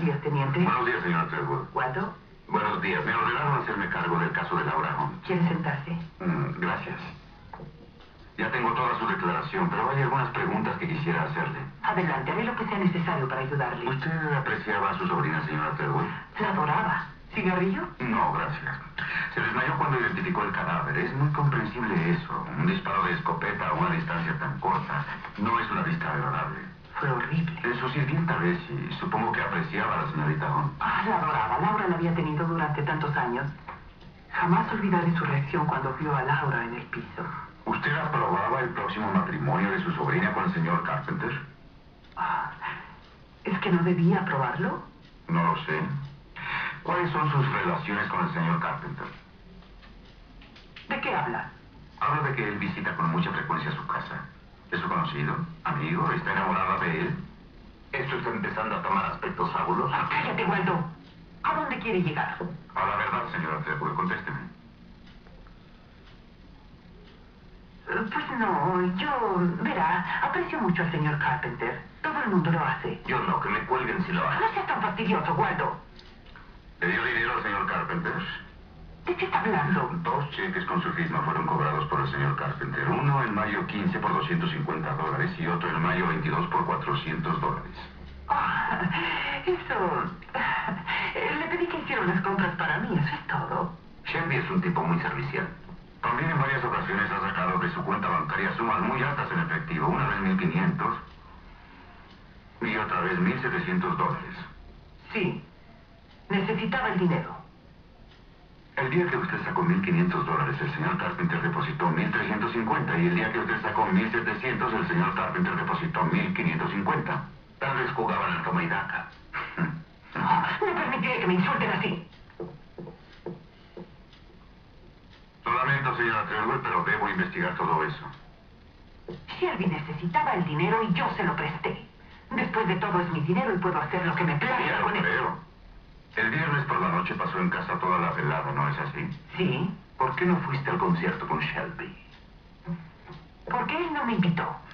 días, teniente. Buenos días, señora Trevor. ¿Waldo? Buenos días. Me ordenaron hacerme cargo del caso de Laura Hunt. ¿Quiere sentarse? Gracias. Ya tengo toda su declaración, pero hay algunas preguntas que quisiera hacerle. Adelante, haré lo que sea necesario para ayudarle. ¿Usted apreciaba a su sobrina, señora Trevor? La adoraba. ¿Cigarrillo? No, gracias. Se desmayó cuando identificó el cadáver. Es muy comprensible eso. Un disparo de escopeta a una distancia tan corta no es una vista agradable. Fue horrible. Su sirvienta Bessie, supongo que apreciaba a la señorita Hunt. La adoraba. Laura la había tenido durante tantos años. Jamás olvidaré su reacción cuando vio a Laura en el piso. ¿Usted aprobaba el próximo matrimonio de su sobrina con el señor Carpenter? ¿Es que no debía aprobarlo? No lo sé. ¿Cuáles son sus relaciones con el señor Carpenter? ¿De qué habla? Habla de que él visita con mucha frecuencia su casa. ¿Es su conocido? ¿Amigo? ¿Está enamorada de él? ¿Esto está empezando a tomar aspectos fabulosos? ¡Cállate, Waldo! ¿A dónde quiere llegar? A la verdad, señora Trevor, contésteme. Pues no, verá, aprecio mucho al señor Carpenter. Todo el mundo lo hace. Yo no, que me cuelguen si lo hacen. No seas tan fastidioso, Waldo. ¿Le dio dinero al señor Carpenter? ¿De qué está hablando? 2 cheques con su firma fueron cobrados por el señor Carpenter. Uno en mayo 15 por $250 y otro en mayo 22 por $400. Eso... Le pedí que hiciera unas compras para mí, eso es todo. Shelby es un tipo muy servicial. También en varias ocasiones ha sacado de su cuenta bancaria sumas muy altas en efectivo. Una vez 1.500 y otra vez $1.700. Sí, necesitaba el dinero. El día que usted sacó $1.500, el señor Carpenter depositó $1.350. Y el día que usted sacó $1.700, el señor Carpenter depositó $1.550. Tal vez jugaban al toma y daca. No permitiré que me insulten así. Lo lamento, señora Trevor, pero debo investigar todo eso. Shelby necesitaba el dinero y yo se lo presté. Después de todo es mi dinero y puedo hacer lo que me plazca con él. Creo. El viernes por la noche pasó en casa toda la velada, ¿no es así? Sí. ¿Por qué no fuiste al concierto con Shelby? Porque él no me invitó.